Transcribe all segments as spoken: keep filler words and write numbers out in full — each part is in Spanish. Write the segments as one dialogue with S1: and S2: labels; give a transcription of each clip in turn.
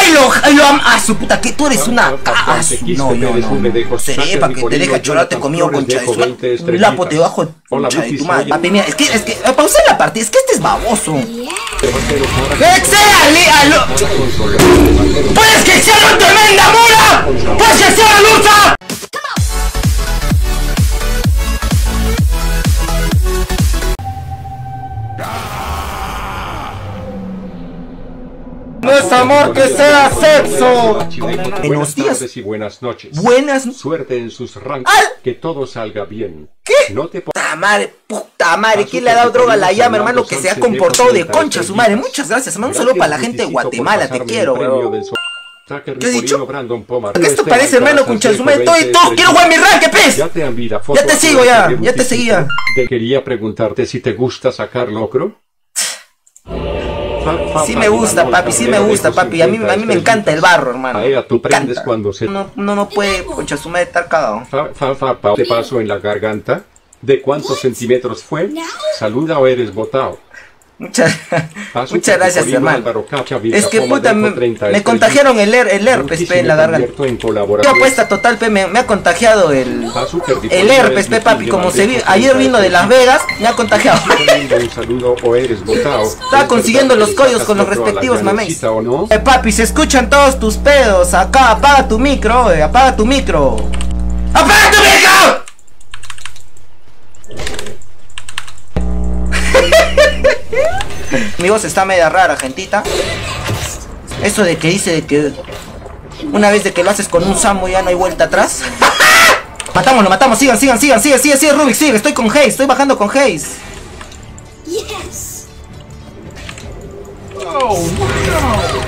S1: ¡Ay, lo, ay, lo am a su puta! Que tú eres una... Ah, no, no, no. Seré para que te deje chorarte conmigo, concha de su madre. Un lapo te bajo, concha de tu madre. Papi, mira, es que, es que... Pausa la partida, es que este es baboso. ¡Exéale! ¡Puedes que sea una tremenda mula! ¡Puedes que sea la lucha! No es amor que sea sexo. Buenos días
S2: y buenas noches.
S1: Buenas.
S2: Suerte en sus rangos.
S1: ¡Ay!
S2: Que todo salga bien.
S1: ¿Qué?
S2: No te
S1: puta madre, puta madre, ¿quién le ha dado droga a la llama, hermano? Que se ha comportado de concha su madre. Muchas gracias, hermano. Un saludo para la gente de Guatemala, te quiero, weón. ¿Qué has dicho? ¿Qué esto parece, hermano, concha su madre? Todo y todo. Quiero jugar mi rank, pez.
S2: Ya te,
S1: ya te sigo, ya. Ya te seguía.
S2: Te quería preguntarte si te gusta sacar locro.
S1: Sí me gusta, papi, sí me gusta, papi. A mí, a mí me encanta el barro, hermano.
S2: A ella tú prendes cuando se...
S1: No, no, no puede, concha su madre, estar cagado.
S2: Fa, fa, fa, pa, te paso en la garganta. ¿De cuántos centímetros fue? Saluda o eres botado.
S1: Muchas, muchas gracias, hermano. Es que puta, me, me contagiaron el, her, el herpes, pe, en la garganta. Yo apuesta total, pe, me, me ha contagiado el, el herpes, pe, papi. Como se vi, ayer vino de Las Vegas, me ha contagiado.
S2: Un saludo o eres botado.
S1: Estaba consiguiendo los códigos con los respectivos mameis. Eh, papi, se escuchan todos tus pedos. Acá, apaga tu micro, eh, apaga tu micro. ¡Apaga tu micro! Mi voz está media rara, gentita. Eso de que dice de que una vez de que lo haces con un Samu ya no hay vuelta atrás. Matámoslo, matamos, sigan, sigan, sigan, sigue, sigue, sigue, Rubik, sigue, estoy con Haze, estoy bajando con Haze. Yes. Oh, no.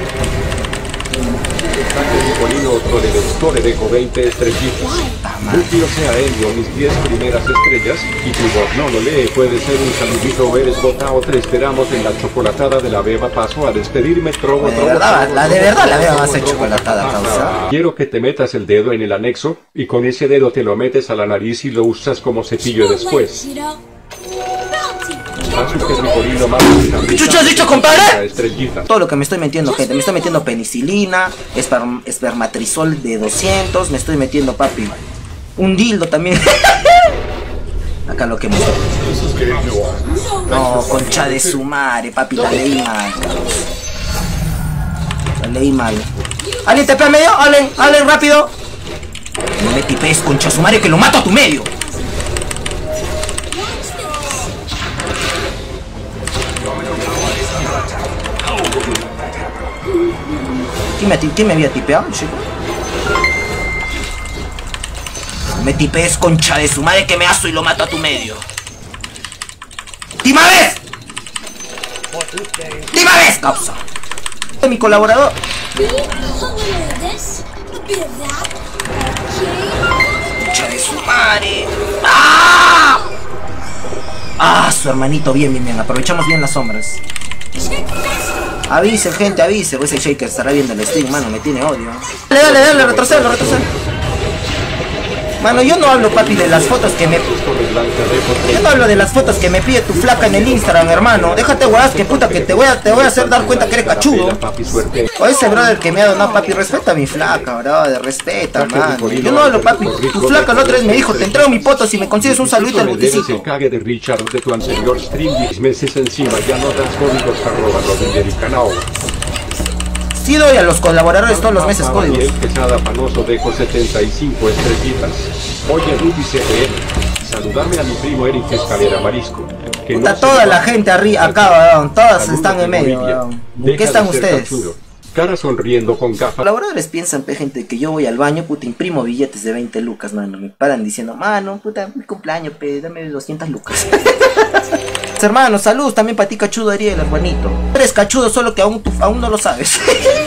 S2: Deco veinte estrellitas. Último sea Helio, mis diez primeras estrellas. Y tu voz no lo lee, puede ser un saludito, eres botado. Te esperamos en la chocolatada de la beba. Paso a despedirme, trobo,
S1: de
S2: trobo.
S1: Verdad,
S2: trobo,
S1: la de verdad la beba va a ser chocolatada, causa.
S2: Quiero que te metas el dedo en el anexo y con ese dedo te lo metes a la nariz y lo usas como cepillo después.
S1: ¿Qué chucho has dicho, compadre? Todo lo que me estoy metiendo, gente. Me estoy metiendo penicilina, esperm espermatrizol de doscientos. Me estoy metiendo, papi, un dildo también. Acá lo que me... No, concha de su madre, papi. La leí mal, la leí mal. ¿Alguien te pega medio? ¿Alguien? ¿Alguien rápido? No me tipes, concha de su madre, que lo mato a tu medio. ¿Quién me, ¿Quién me había tipeado, chico? Me tipees, concha de su madre, que me aso y lo mato a tu medio. ¡Tima vez! ¡Tima vez, causa! Mi colaborador. Concha de su madre. ¡Ah! Ah, su hermanito, bien, bien, bien. Aprovechamos bien las sombras. Avise, gente, avise. Ese Shaker estará viendo el stream, mano, me tiene odio. Dale, dale, dale, retrocede, retrocede. Mano, yo no hablo, papi, de las fotos que me... Yo no hablo de las fotos que me pide tu flaca en el Instagram, hermano. Déjate, guadas, que puta, que te voy a, te voy a hacer dar cuenta que eres cachudo. O ese brother que me ha donado, papi, respeta a mi flaca, brother, respeta, mano. Yo no hablo, papi. Tu flaca la otra vez me dijo, te entrego mi poto si me consigues un saludito al botecito.
S2: Cague de Richard de tu anterior stream, diez meses encima, ya no das códigos arroba Rodrigo.
S1: Sí doy a los colaboradores todos los meses códigos.
S2: Quesada Panoso dejo setenta y cinco estrellitas. Oye, Ruby C P, saludarme a mi primo Eric Escalera Marisco. Que
S1: Puta,
S2: no
S1: toda la gente arriba, acá, weón, todas están en medio, weón. ¿En qué están ustedes?
S2: Cara sonriendo con gafas.
S1: Colaboradores piensan, pe, gente, que yo voy al baño, puta, imprimo billetes de veinte lucas, mano. Me paran diciendo, mano, puta, mi cumpleaños, pe, dame doscientas lucas. Hermano, saludos también para ti, cachudo, Ariel, hermanito. Eres cachudo, solo que aún, tú, aún no lo sabes.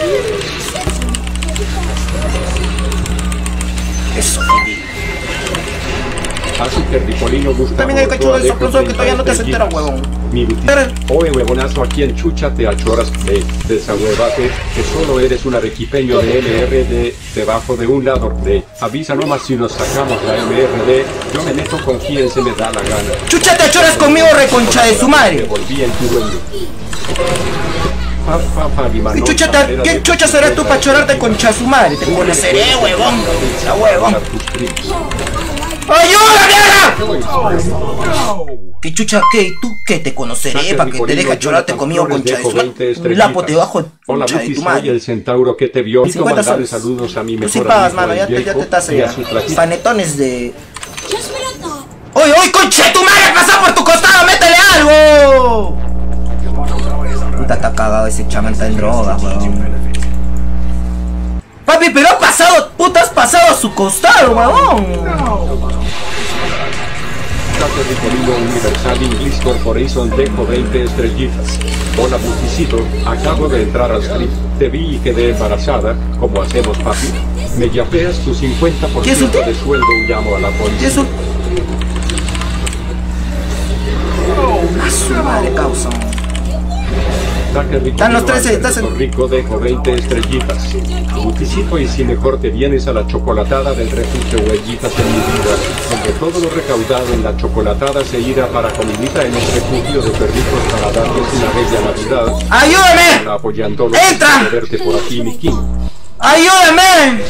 S1: Eso, Fili.
S2: Azúcar Ricolino Gustavo.
S1: También hay cachudo de soplón, que todavía no te has enterado, huevón.
S2: Mi Oye, huevonazo, aquí en Chúchate a choras de desahuevate, que solo eres un arequipeño de M R D debajo de un lado de. Avisa nomás si nos sacamos la M R D, yo me meto con quien se me da la gana.
S1: Chúchate a choras conmigo, reconcha de su madre.
S2: Me volví en tu dueño.
S1: ¿Qué chucha, te, ¿qué chucha serás tú para chorarte con Chasumare? Te conoceré, huevón. La huevón. ¡Ayuda, mierda! ¿Qué chucha qué? ¿Tú qué? Te conoceré para que te dejes chorarte conmigo con Chasumare. Un lapo te bajo concha de tu madre.
S2: El centauro que te vio. Saludos a mi mejor.
S1: Tú sí pagas, mano. Ya te, ya te estás allá. Panetones de... ¡Oye, oye, concha de tu madre! ¡Pasa por tu costado! ¡Métele algo! Puta, está cagado ese chamán, está en drogas, weón. Papi, pero ha pasado, puta, has pasado a su costado, weón.
S2: Universal English Corporation dejo veinte estrellitas. Hola, Buticito, acabo de entrar al stream. Te vi y quedé embarazada. ¿Cómo hacemos, papi? Me yapeas tu cincuenta por ciento de sueldo y llamo a la policía.
S1: Eso... A su madre, causa.
S2: Están los tres, estás en... Rico dejo veinte estrellitas. Buticito, y si mejor te vienes a la chocolatada del refugio Huellitas en mi vida, donde todo lo recaudado en la chocolatada se irá para comidita en el refugio de perritos para darles una bella Navidad.
S1: ¡Ayúdame!
S2: Apoyando
S1: ¡Entra!
S2: De verte por aquí, mi king.
S1: ¡Ayúdame!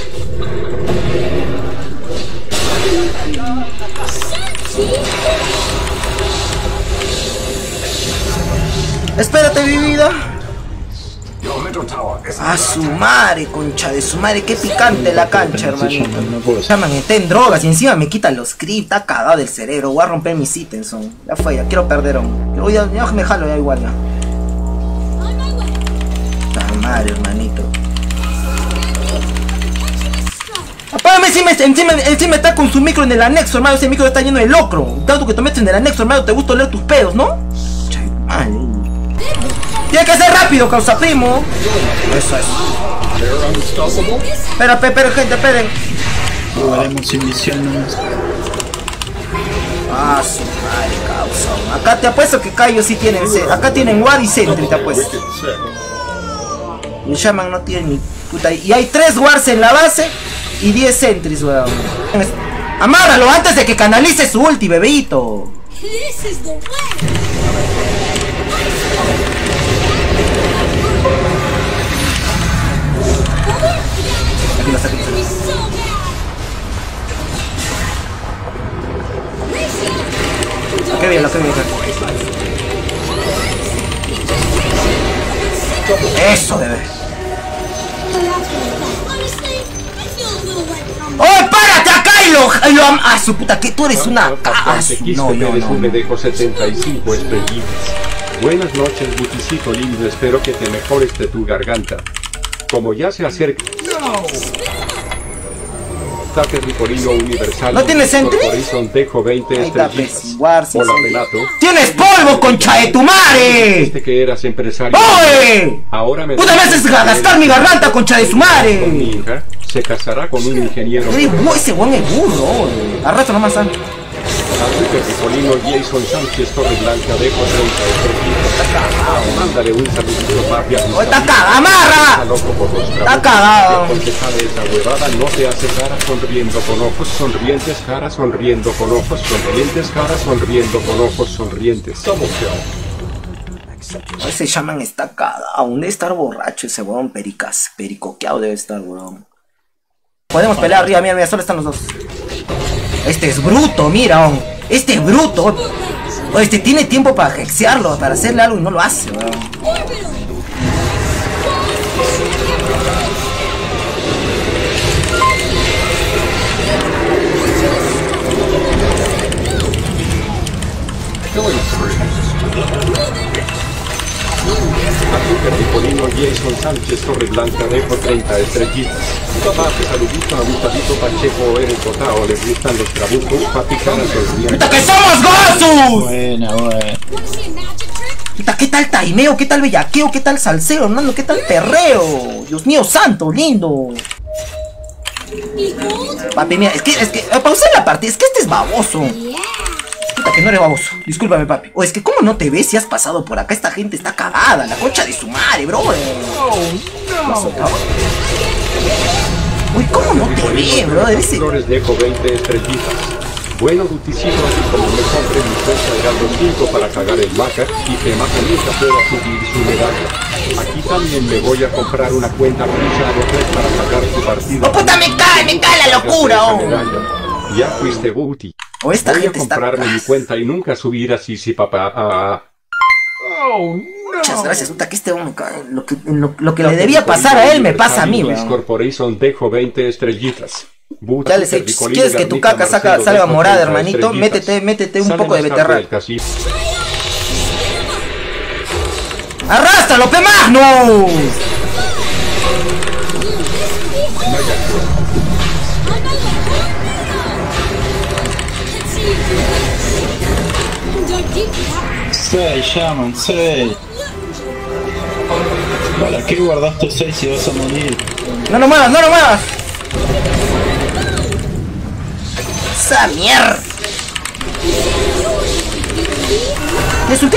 S1: Espérate, mi vida. A su madre, concha de su madre, qué picante la cancha, hermanito. Llaman, está en drogas y encima me quitan los scripts, está cagado del cerebro. Voy a romper mis ítems, son. Ya fue, ya quiero perder, on. Ya, ya me jalo ya igual ya. La madre, hermanito. Apágame, encima, encima, encima está con su micro en el anexo, hermano. Ese micro está lleno de locro. Tanto que te metes en el anexo, hermano, te gusta oler tus pedos, ¿no? Chay, madre. Tiene que ser rápido, causa primo. Eso es. Espera, espera, gente, esperen.
S3: Jugaremos sin misión nomás.
S1: Ah, su madre, causa. Acá te apuesto que Cayo sí tienen. Acá tienen Ward y Sentry, te apuesto. Y Shaman no tiene ni puta. Y hay tres Wards en la base y diez Sentries, weón. Amárralo antes de que canalice su ulti, bebito. Aquí lo saco. Qué bien, lo que bien. Eso, bebé. ¡Oh, párate acá y lo, y lo am ¡ah, su puta! Que tú eres una... ¡Ah, no, yo no!
S2: Me dejo setenta y cinco estrellitas. Buenas noches, Buticito lindo, espero que te mejores de tu garganta. Como ya se acerca... Ataque Ricolino Universal.
S1: ¿No tienes Sentry?
S2: Dejo veinte estrellitas. Hola, Pelato.
S1: ¡Tienes polvo, concha de tu madre!
S2: Este que eras empresario.
S1: ¡Oye!
S2: Ahora me...
S1: ¡Puta, me haces gastar mi garganta, concha de su madre!
S2: Mi hija se casará con un ingeniero.
S1: Ese buen es burro. Arrastra nomás, San.
S2: Ataque Ricolino Jason Sánchez Torre Blanca dejo treinta estrellitas. Está cagado. Mándale un saludito, papi.
S1: ¡Oh, está cagado! ¡Amarra! Está cagado.
S2: Esa huevada no te hace cara sonriendo con ojos sonrientes, cara sonriendo con ojos sonrientes, cara sonriendo con ojos sonrientes.
S1: Ese Shaman está cagado. Aún debe estar borracho ese weón, pericas. Pericoqueado debe estar, weón. Podemos pelear arriba, mira, mira, solo están los dos. Este es bruto, mira, on. Este es bruto. O este tiene tiempo para hexearlo, para hacerle algo y no lo hace, weón.
S2: Azúcar Ricolino Jason Sánchez Torre Blanca dejo treinta estrellitas. Papi, saludito a Gustavito Pacheco, eres botao, les gustan los trabucos, papi, cara sonriente.
S1: ¡Puta que somos Gosus!
S3: Buena, buena.
S1: Puta, ¿qué tal taimeo? ¿Qué tal bellaqueo? ¿Qué tal salseo, hermano? ¿Qué tal perreo? Dios mío santo, lindo. Papi, mira, es que, es que, pausé la partida, es que este es baboso. Puta que no eres baboso, discúlpame, papi. O es que cómo no te ves si has pasado por acá. Esta gente está cagada, la concha de su madre, bro. Uy, cómo no te ve, bro. Ese...
S2: Flores dejo veinte estrellitas. Bueno, Duticito, como me compré mi cuenta de Galdo cinco para cagar el vaca y que más nunca pueda subir su medalla. Aquí también me voy a comprar una cuenta Cruzado tres para sacar su partido.
S1: ¡Oh, puta, me cae, me cae la locura, oh!
S2: Ya fuiste, Buti.
S1: O esta
S2: Voy a
S1: gente está...
S2: comprarme mi cuenta y nunca subir así, sí, papá. Ah.
S4: Oh, no.
S1: Muchas gracias, puta, que este hombre, lo que, lo, lo que le debía pasar a él me pasa a mí,
S2: Bliss
S1: weón.
S2: Corporation dejo veinte estrellitas. Buti,
S1: Dale, si quieres que tu caca saca, salga morada, hermanito, métete, métete un poco de beterraga. ¡Arrástralo, P. Magnus!
S3: seis, Shaman, seis. ¿Para qué guardaste seis si vas a morir?
S1: ¡No lo muevas, no lo muevas! ¡Esa mierda! ¿Le insulté?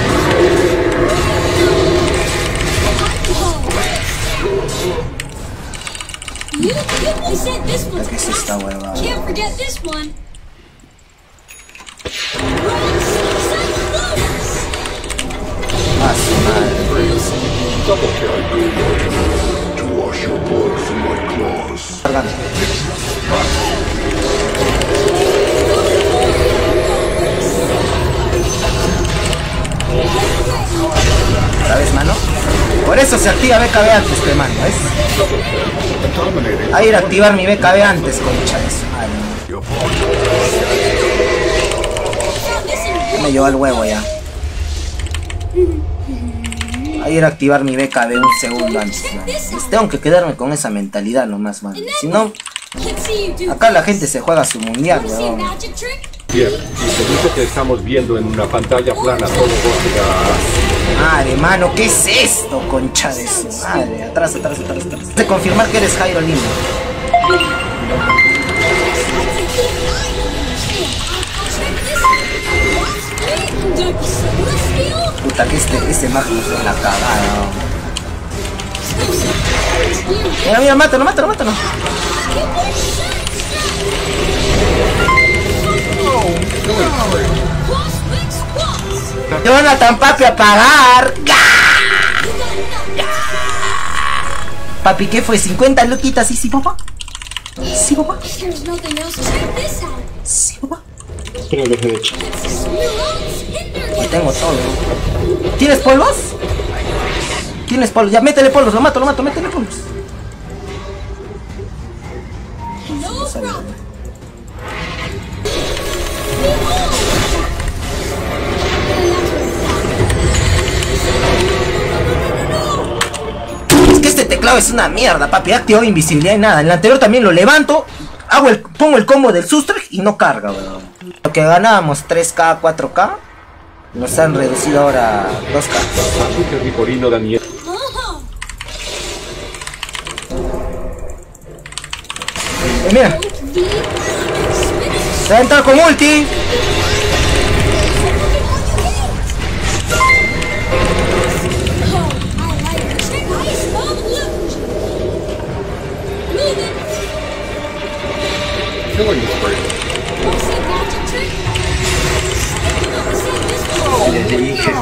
S1: ¿Qué es esta hueva? Ah, su madre. Cargando. ¿Otra vez, mano? Por eso se activa B K B antes, que mano, ¿ves? A ir a activar mi B K B antes, concha de su madre. Me llevó al huevo ya. A ir a activar mi B K B un segundo antes, man. Pues tengo que quedarme con esa mentalidad nomás, man. Si no, acá la gente se juega su mundial, weón.
S2: Bien, y se dice que estamos viendo en una pantalla plana todo Gótica.
S1: Madre, mano, ¿qué es esto, concha de su madre? Atrás, atrás, atrás, atrás. De confirmar que eres Jairo Lima. Puta, que este, este Magnus es la cagada. Mira, mira, mátalo, mátalo, mátalo. Jonathan, papi, a pagar. Papi, ¿qué fue? ¿cincuenta luquitas? ¿Sí, sí, papá? ¿Sí, papá? ¿Sí, papá?
S3: Creo que es de hecho.
S1: Yo tengo todo. ¿Tienes polvos? ¿Tienes polvos? Ya, métele polvos, lo mato, lo mato, métele polvos. No sabía. Es que este teclado es una mierda, papi. Activó invisibilidad y nada. En el anterior también lo levanto, hago el, pongo el combo del Sustrek y no carga, weón. Lo que ganábamos tres K, cuatro K, nos han reducido ahora a dos K.
S2: Azúcar Ricorino Daniel.
S1: Eh, mira. Se va a entrar con ulti.
S3: Les dije.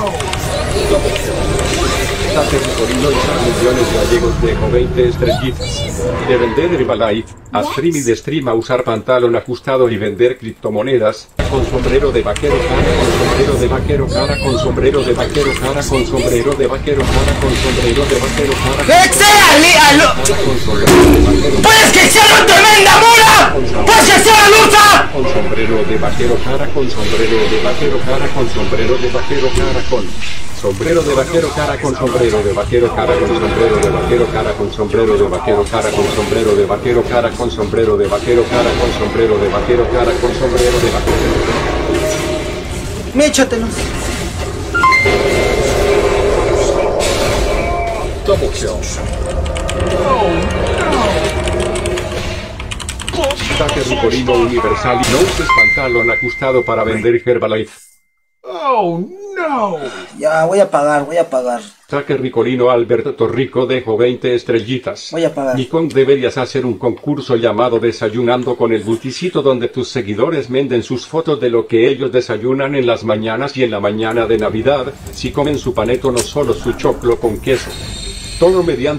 S2: Azúcar Ricorino y millones gallegos dejo veinte estrellitas. De vender Herbalife, a stream y de stream a usar pantalón ajustado y vender criptomonedas, con sombrero de vaquero cara, con sombrero de vaquero cara, con sombrero de vaquero cara, con sombrero de vaquero cara, con sombrero de vaquero cara.
S1: ¡Que sea, Lía! ¡Puedes que sea una tremenda mula! ¡Puedes que sea la lucha!
S2: Con sombrero de vaquero cara, con sombrero de vaquero cara, con sombrero de vaquero cara, con sombrero de vaquero cara, con sombrero de vaquero cara, con sombrero de vaquero cara, con sombrero de vaquero cara, con sombrero de vaquero cara, con sombrero de vaquero cara, con sombrero de vaquero cara, con sombrero de vaquero.
S1: Méchatelos.
S2: Double kill. Saque Ricorino Universal y no uses pantalón ajustado para vender Herbalife.
S4: Oh no.
S1: Ya, voy a pagar, voy a pagar.
S2: Saque Ricolino Alberto Rico dejo veinte estrellitas.
S1: Voy a pagar.
S2: Nikon, deberías hacer un concurso llamado Desayunando con el Buticito, donde tus seguidores manden sus fotos de lo que ellos desayunan en las mañanas y en la mañana de Navidad, si comen su paneto no solo su choclo con queso. Todo mediante